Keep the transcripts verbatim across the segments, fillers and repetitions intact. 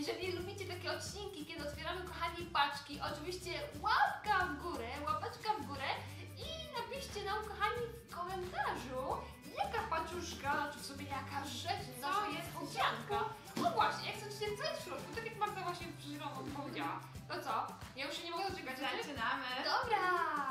Jeżeli lubicie takie odcinki, kiedy otwieramy, kochani, paczki, oczywiście łapka w górę, łapeczka w górę i napiszcie nam, kochani, w komentarzu, jaka paczuszka, czy w sobie jaka rzecz nasza niespodzianka. No właśnie, jak chcecie, co jest w środku, tak jak Magda właśnie przed chwilą powiedziała. To co? Ja już się nie mogę doczekać. Zaczynamy. Dobra!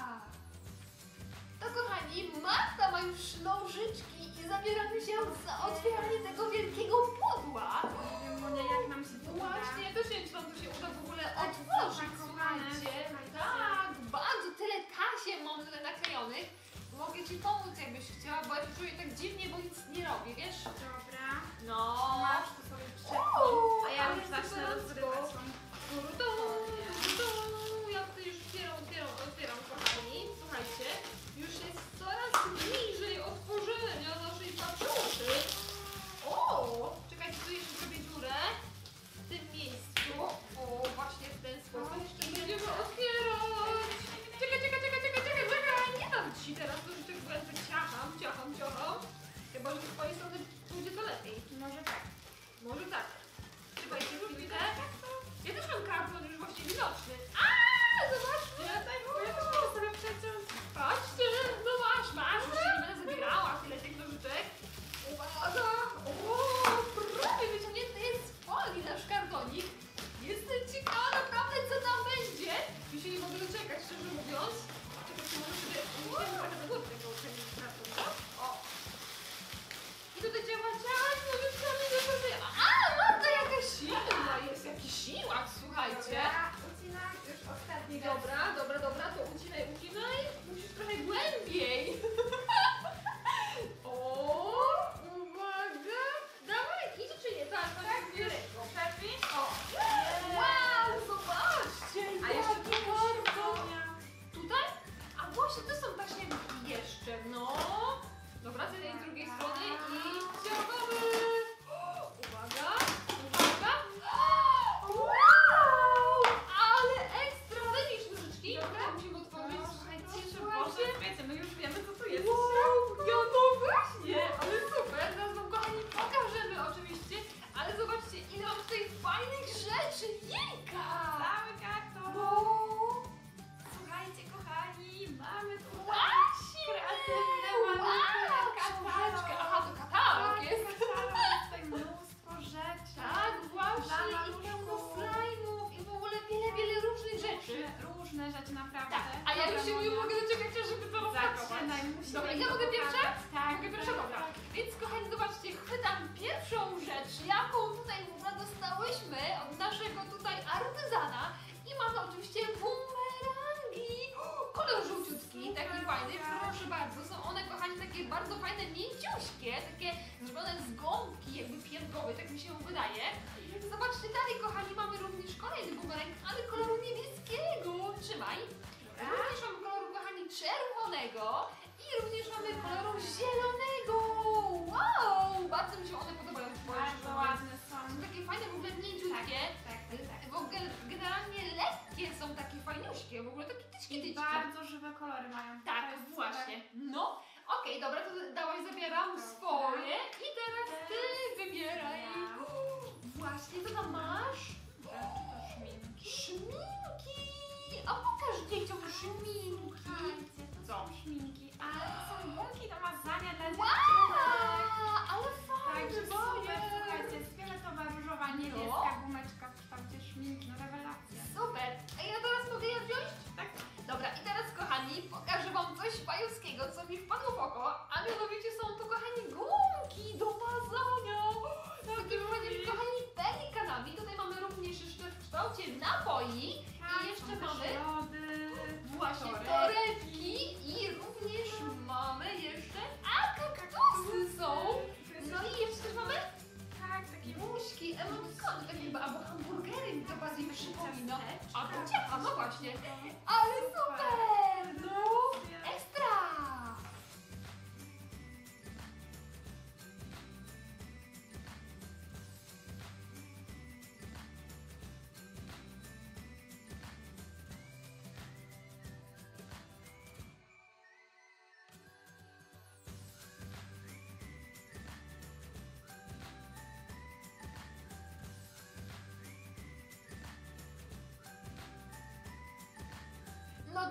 To kochani, Magda ma już nożyczki i zabieramy się za otwieranie tego wielkiego pudła. Nie wiem, Monia, jak nam się to uda. Właśnie, ja też nie wiem, czy nam to się uda w ogóle Tak, otworzyć, zapakowane, słuchajcie. słuchajcie. Tak, bardzo tyle tasie mam tutaj naklejonych. Mogę Ci pomóc, jakbyś chciała, bo ja się czuję tak dziwnie, bo nic nie robię, wiesz? Dobra. No. Masz to sobie przyczepką, Uuu, a ja ale już zacznę superancko. rozgrywać. Turdu, turdu. Ja tutaj już otwieram, otwieram, otwieram, kochani. Słuchajcie, już jest coraz bliżej otworzenia naszej paczuszy. O, czekajcie, tu jeszcze zrobię dziurę w tym miejscu. O, właśnie w ten sposób. Jeszcze będziemy otwierać. Czekaj, czekaj, czekaj, czekaj, czekaj, czekaj. Nie dam Ci teraz nożyczek, bo ja tak ciacham, ciacham, ciacham. Chyba, że z Twojej strony pójdzie to lepiej. Może tak. Może tak. Słuchajcie, już widzę. Ja też mam karton już właśnie widoczny. Aaaa, zobaczcie. Ja tak, bo ja też mogę sobie przeciąć. Patrzcie, no masz, masz. Już się nie będę zabierała tyle tych nożyczek. Uwaga. O, prawie wyciągnięty jest z folii nasz kartonik. Jestem ciekawa naprawdę, co tam będzie. Już się nie mogę doczekać, szczerze mówiąc. Czekajcie, może sobie usiądę trochę do góry tego kartonka. O. I tutaj trzeba ciać nożyczkami do sobie. A, Marta, jaka siła jest, jaki siłak, słuchajcie. Dobra, ucinam już ostatni raz. Dobra, dobra, dobra, to ucinaj, ucinaj. Musisz trochę głębiej. O, uwaga. Dawaj, idzie czy nie? Tak, tak, Tak, bierz. już. Przepij. O. Wow, zobaczcie. A jeszcze jaki tu karton. Monia. Tutaj? A właśnie, to są taśmierki jeszcze, no. Dobra, z jednej i z drugiej strony i ciągamy. Uwaga, uwaga. Wow, ale ekstra. Wynieś nożyczki. Dobra. Musimy otworzyć, No, słuchajcie, Boże, słuchajcie. wiecie, my już wiemy, co tu jest. Wow, ja no właśnie, ale super. Zaraz wam, kochani, pokażemy oczywiście. Ale zobaczcie, ile mam tutaj fajnych rzeczy. Jejka. Cały karton. No. Słuchajcie, kochani, mamy tu Właśnie! kreatywne, Wow! ładne Książeczkę. katalog. Aha, to katalog Tak, jest. katalog, jest tutaj mnóstwo rzeczy. Tak, właśnie. Dla I maluszków. pełno slajmów i w ogóle wiele, wiele różnych rzeczy. Różne, różne rzeczy, naprawdę. Tak, a ja już się nie mogę doczekać, żeby to rozpakować. Zaczynaj, musimy Dobra, to ja mogę pierwsza? pokazać. Tak, Mogę pierwsza, dobra. Więc kochani, zobaczcie, chwytam pierwszą rzecz, jaką tutaj dostałyśmy od naszego tutaj artyzana. I mamy oczywiście bumerangi. Kolor żółciutki, taki fajny, proszę bardzo. Są one, kochani, takie bardzo fajne, mięciuśkie, takie zrobione z gąbki jakby piętkowej, tak mi się wydaje. Zobaczcie, dalej, kochani, mamy również kolejny bumerang, ale koloru niebieskiego. Trzymaj. Również mamy koloru, kochani, czerwonego i również mamy koloru zielonego. Wow, bardzo mi się one podobają. Bardzo ładne są. Są takie fajne, w ogóle mięciutkie. Tak, tak, tak. W ogóle generalnie lekkie są takie fajniuśkie, w ogóle takie tyczki, I tyczki. bardzo żywe kolory mają. To Tak, jest właśnie. super. No, okej, dobra, to dałaś, zabieram Dobra. swoje i teraz ty wybieraj. Ja. Właśnie, co tam masz? To szminki. Szminki! A pokaż dzieciom szminki. Słuchajcie, to Co? są szminki, ale to są gumki do mazania dla Wow, dziewczynek. ale fajnie, Także no super, jest. słuchajcie, jest fioletowa, różowa, niebieska gumeczka w kształcie szminki, no rewelacja. Super. A ja teraz mogę je wziąć? Tak. Dobra, i teraz, kochani, pokażę wam coś fajowskiego, co mi wpadło w oko, a mianowicie są to, kochani, gumki do mazania. Z takimi fajnymi, kochani, pelikanami. Tutaj mamy również jeszcze w kształcie napoi. I jeszcze są mamy też lody, właśnie torebki. torebki i również mamy jeszcze, a kaktusy są. No i jeszcze też mamy Tak, takie buźki, emotikony, takie chyba, albo hamburgery mi to bardziej przypomina. ciasteczka. Albo ciacha, no właśnie. Ale super! No, ekstra!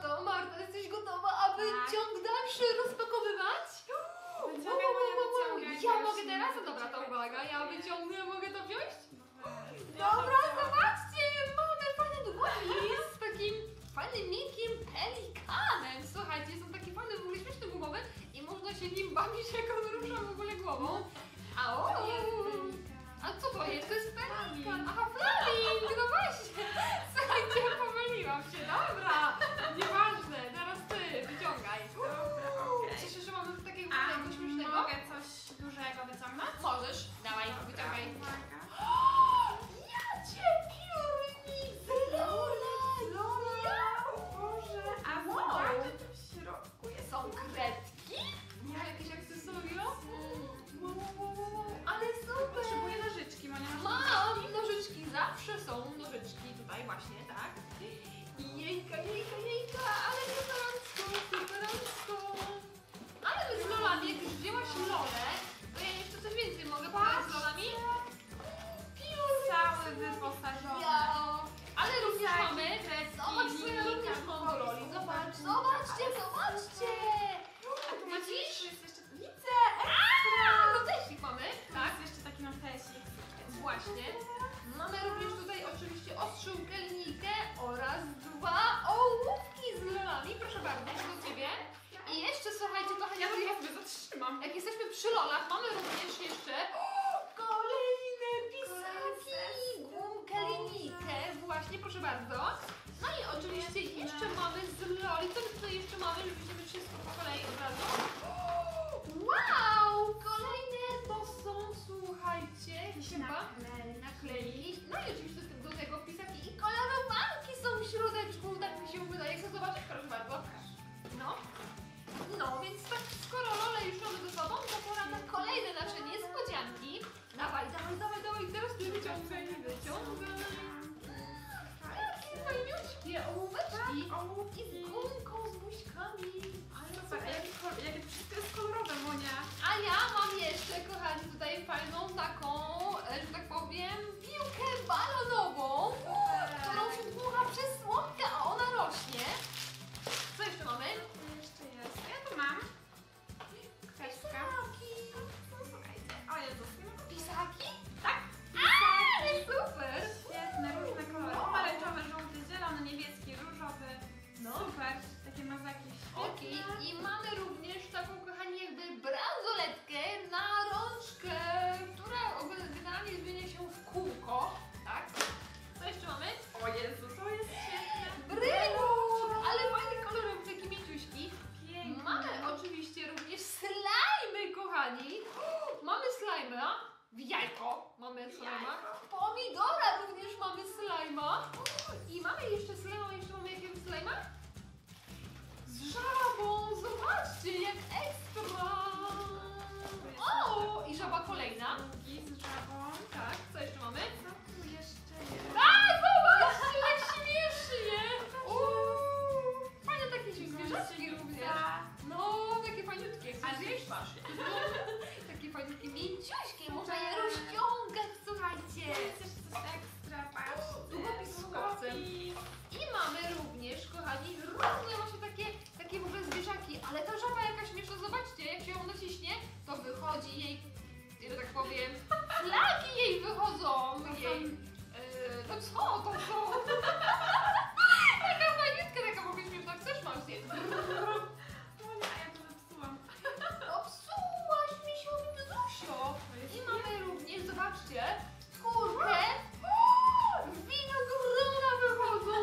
to Marta, jesteś gotowa, aby Tak. ciąg dalszy rozpakowywać? Wyciągaj, moja, wyciągaj, Ja już mogę nie teraz? mogę Dobra, to czekać. uwaga, ja wyciągnę, mogę to wziąć? Ja Dobra, chciałam. zobaczcie, mamy fajny długopis z takim fajnym, miękkim pelikanem. Słuchajcie, są takie fajne, w ogóle śmieszne gumowe i można się nim bawić, jak on rusza w ogóle głową. A o, a co to jest? To jest pelikan. Aha, flaming, no właśnie. Słuchajcie, pomyliłam się, dobra. Nieważne, teraz ty, wyciągaj. Dobra, okej. Ciszę, że mamy takiego A fajnego, śmiesznego. mogę coś dużego wyciągnąć? Możesz, dawaj, wyciągaj. Uwaga. Ja cię piórnik z Lola! Lola! O Boże! A Wow. zobaczcie, tu w środku jest. Są kredki? Nie, jakieś akcesoria? Wow, wow, wow, wow, ale super! Potrzebuję nożyczki, Monia. Mam nożyczki, zawsze są nożyczki tutaj właśnie, tak? Jejka, jejka, jejka, ale superancko, superancko! Ale my z Lolami, jak już wzięłaś Lolę, to ja jeszcze coś więcej mogę pokazać z Lolami? Cały wyposażony. Ja. Ale również Pisaki, mamy. kredki, Zobacz, co ja również linijka, mam do Loli. popisy, Zobacz, super. zobaczcie, Ale zobaczcie! A tu macie Widzisz? tu jest jeszcze... Widzę! A, no też ich mamy, Tak? tak? Jest jeszcze taki notesik. Właśnie. Mamy również tutaj oczywiście ostrzyłkę, linijkę oraz dwa ołówki z Lolami. Proszę bardzo, to do Ciebie. I jeszcze słuchajcie, kochani, Ja to ja sobie zatrzymam. jak jesteśmy przy Lolach, mamy również jeszcze kolejne pisaki, gumkę, linijkę, właśnie, proszę bardzo. No i oczywiście jeszcze mamy z Loli, co my tutaj jeszcze mamy, żebyśmy wszystko po kolei od razu. Wow, kolejne to są, słuchajcie, chyba naklei. No i oczywiście do tego pisaki i kolorowanki są w środeczku, tak mi się wydaje. Chcę zobaczyć, proszę bardzo. No. No, więc tak skoro Lolę już mamy ze sobą, to pora na kolejne nasze niespodzianki. Dawaj, dawaj, dawaj, dawaj, teraz ty wyciągaj, wyciągaj. Jakie fajniuśkie ołóweczki. I z gumką, z buźkami. Ale Super, a super. jakie kolor- jakie wszystko jest kolorowe, Monia. A ja mam jeszcze, kochani, tutaj fajną taką, e, że tak powiem, piłkę balonową, którą się dmucha przez słomkę, a ona rośnie. Co jeszcze mamy? Co jeszcze jest? A ja tu mam. Kwestka. Pisaki. Słuchajcie. O Jezus, nie mogę. Pisaki? Tak. Ale super! Świetne, różne kolory. Pomarańczowy, żółty, zielony, niebieski, różowy. No. Super. Takie mazaki Okej, świetne. i mamy również taką, kochani, jakby bransoletkę na rączkę, która ogólnie generalnie zmienia się w kółko, tak? Co jeszcze mamy? O Jezu, to jest świetne. Bryluk! Ale fajny kolor, taki mięciuśki. Pięknie. Mamy oczywiście również slajmy, kochani. Mamy slajma w jajko. Mamy slajma. Pomidora również mamy slajma. I mamy jeszcze slajma, jeszcze mamy jakiego slajma? Z żabą, zobaczcie, jak ekstra! O, i żaba kolejna. Drugi z żabą. Tak, co jeszcze mamy? Co tu jeszcze jest? A, zobaczcie, jak śmiesznie! Uuu, fajne takie zwierzaczki również. No, takie fajniutkie, A chcesz zjeść zjeść? masz. Takie fajniutkie, mięciuśkie, można je rozciągać, słuchajcie. Jest jeszcze coś ekstra, patrzcie. Długopis z chłopcem. Długopis. I mamy również, kochani, różne właśnie takie, takie w ogóle zwierzaki, ale ta żaba jakaś śmieszna, zobaczcie, jak się ją naciśnie, to wychodzi jej, że tak powiem, flaki jej wychodzą, jej, yy, no co to są? Taka fajniutka, taka w ogóle śmieszna, chcesz, masz zjeść? Monia, a ja to zepsułam. Popsułaś mi się Zuzio. I mamy również, zobaczcie, kurkę, winogrona wychodzą.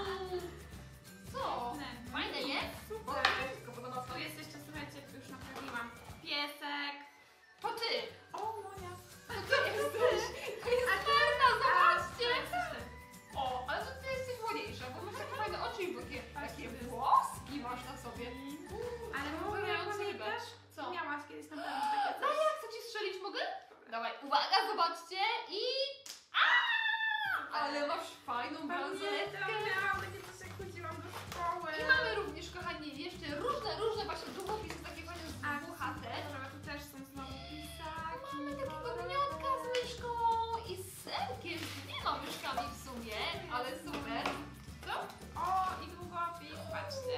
Co? Świetne. Fajne, nie? Super. Wszystko podoba Tu jest jeszcze, słuchajcie, już naprawiłam. Piesek. To ty! O, Monia. To ty jesteś! To jest Marta, zobaczcie! Jesteś ty. O, ale to ty jesteś młodzejsza, bo masz takie fajne oczy i takie, takie Patrzcie. włoski masz na sobie. Ale No, mogę wyjątkujący pamiętasz? Co? Miałaś kiedyś na pewno takie No coś. ja chcę ci strzelić, mogę? Dawaj, uwaga, zobaczcie i... Aaa! Ale masz fajną bransoletkę. Pamiętam, miałam takie coś, jak chodziłam do szkoły. I mamy również, kochani, jeszcze różne, różne właśnie długopisy, takie fajne A, zbuchate. Dobra, tu też są znowu pisaki. Mamy takiego gniotka z myszką i z serkiem, z dwiema myszkami w sumie, ale super. Co? O, i długopis, patrzcie.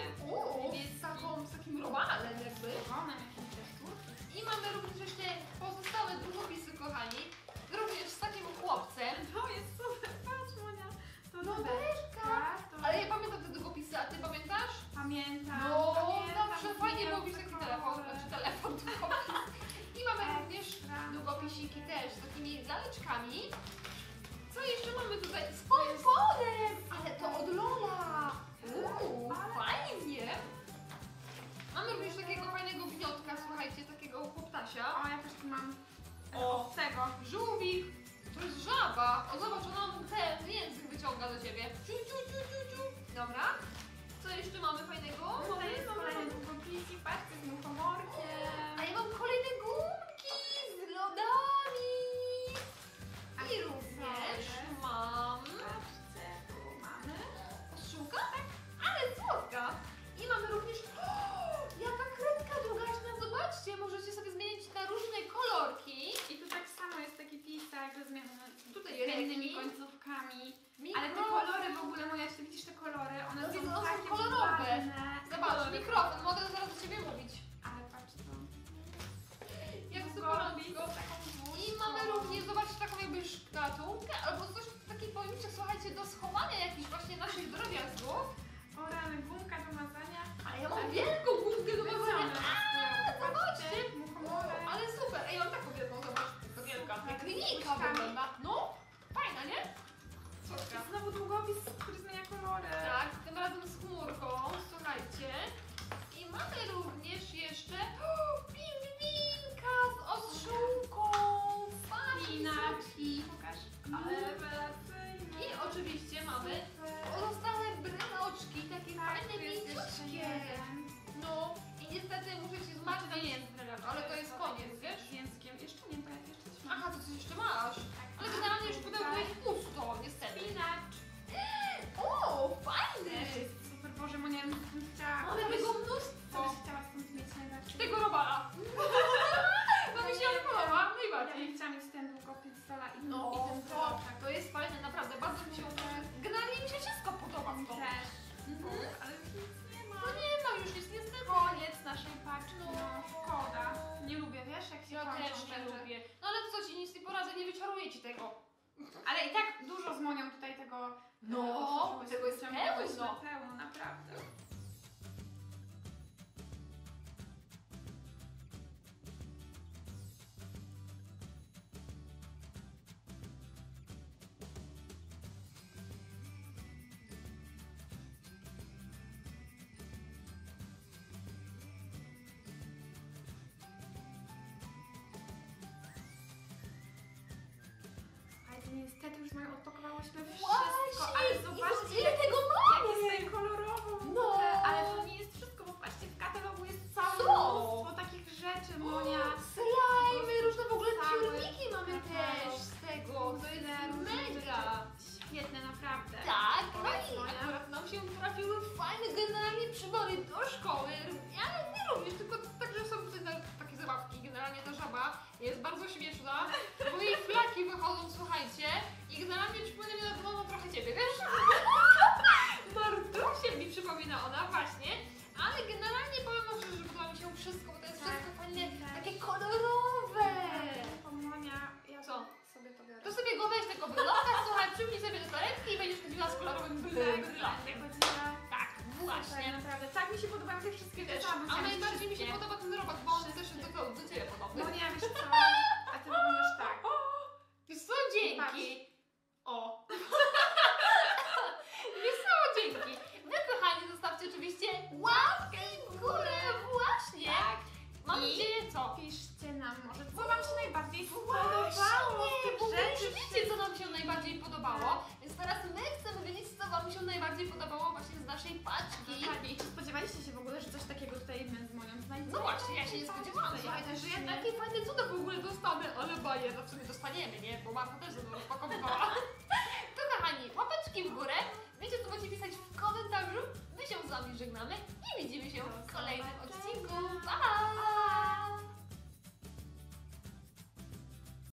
gumiki też z takimi laleczkami. Co jeszcze mamy tutaj? Z pomponem! Ale to od Lola! Uuu, fajnie! Mamy również takiego fajnego gniotka, słuchajcie, takiego chłoptasia. O, ja też tu mam O, z tego. żółwik! To jest żaba! O, zobacz, ona mu ten język wyciąga do ciebie. Ciu, ciu, ciu, ciu, ciu. Dobra. Co jeszcze mamy fajnego? Tutaj jest kolejny długopisik, patrzcie, z muchomorkiem. A ja mam kolejne gumki z lodami! A I również mam Patrzcie, tu mamy. koszulka, tak? Ale słodka! I mamy również... O, jaka kredka drugaczna, zobaczcie! Możecie sobie zmienić na różne kolorki. I tu tak samo jest taki pisak zmieniony Tutaj z innymi ręki. końcówkami. Mikro... Ale te kolory w ogóle, moja, jeśli widzisz te kolory, one No są widzę, one są takie kolorowe. ładne. Zobacz, Kolory. mikrofon, mogę zaraz do ciebie mówić. Ale patrz to. Jak Długopis super. z taką I włóczką. mamy również, zobaczcie, taką jakby szkatułkę, albo coś, taki pojemniczek, słuchajcie, do schowania jakichś właśnie naszych drobiazgów. O rany, gumka do mazania. Ale ja mam wielką gumkę do mazania. Wyciągnę. A, zobaczcie. Muchomorek. Ale super, ej, ja mam taką wielką, zobacz, taka wielka, jak linijka Puszkami. wygląda. No, fajna, nie? Słodka. Jest znowu długopis, który zmienia kolory. Tak, tym razem z chmurką, słuchajcie. I mamy również jeszcze o, pingwinka z oszułką. Spinaczki. Pokaż. Ale rewelacyjne. I oczywiście mamy pozostałe bryloczki, takie fajne, Tak, jest jeszcze mięciutkie. jeden. No i niestety muszę ci zmartwić, To nie jest bryloczek, ale to jest koniec, wiesz? Z językiem. Jeszcze nie, bo ja jeszcze coś mam. Aha, to coś jeszcze masz. Ale generalnie już pudełko jest pusto, niestety. Spinacz. O, fajny! Też jest super, Boże, Monia, ja bym chciała... Mamy tego Co mnóstwo. byś chciała stąd mieć najbardziej? Tego robala. To mi się podoba, Ja najbardziej. bym chciała mieć ten długopis z Lola i, No, i ten to, bryloczek. to jest fajne, naprawdę, bardzo mi się generalnie mi się wszystko podoba Mi w tym. też. Mhm. Ale już nic nie ma. No nie ma już nic, niestety. Koniec naszej paczki. No. No, szkoda. Nie lubię, wiesz, jak się Ja kończą też nie rzeczy. lubię. No ale co ci, nic nie poradzę, nie wyczaruję ci tego. Ale i tak dużo z Monią tutaj tego... No, e, otworzyłyśmy, tego jest wyciągnęłyśmy pełno. pełno, naprawdę. Słuchajcie, niestety już moją odpakowałyśmy wszystko, ale zobaczcie, ile tego jak jest mamy! tutaj kolorowo w No. ogóle. Ale to nie jest wszystko, bo patrzcie, w katalogu jest całe Co? mnóstwo takich rzeczy, Monia. Slajmy, różne w ogóle Cały piórniki mamy katalog. też z tego, to jest Tyle różnych mega. rzeczy. Świetne, naprawdę. Tak, no Powiedz, i Monia. akurat nam się trafiły fajne generalnie przybory do szkoły. Ja nie również, tylko także są tutaj ta- takie zabawki. Generalnie ta żaba jest bardzo śmieszna, bo jej flaki wychodzą, słuchajcie, i generalnie przypomina mi na no, trochę ciebie, wiesz? Martusie mi przypomina ona właśnie, ale generalnie powiem wam szczerze, że podoba mi się wszystko, bo to jest Tak, wszystko fajne, tak. takie kolorowe. To Monia, ja Co? sobie to biorę. To sobie go weź tego bryloka, słuchaj, przypnij sobie do toaletki i będziesz chodziła z kolorowym brylokiem. Tak, chodziła. Tak, Super, właśnie. naprawdę. Tak mi się podobają te wszystkie Też. rzeczy. A najbardziej mi się wszystkie. podoba ten robot, bo on też jest do, do ciebie podobny. No nie, wiesz co? A ty wyglądasz tak. Wiesz co, dzięki. O. Wiesz co, dzięki. Wy, kochani, zostawcie oczywiście łapkę w górę, właśnie. Tak. Mam I nadzieję, co? piszcie nam może, co wam się najbardziej Właśnie, spodobało z tych bo wy rzeczy. już wiecie, co nam się najbardziej podobało, więc teraz my chcemy wiedzieć, co wam się najbardziej podobało właśnie z naszej paczki. Tak, i czy spodziewaliście się w ogóle, że coś takiego tutaj my z Monią znajdziemy? No właśnie, ja się nie spodziewałam, słuchajcie, że ja takie fajne cuda w ogóle dostanę, ale bajer, no w sumie dostaniemy, nie? Bo Marta też będą rozpakowywała. To kochani, łapeczki w górę, wiecie co macie pisać w komentarzu, my się z wami żegnamy i widzimy się w kolejnym odcinku. Pa!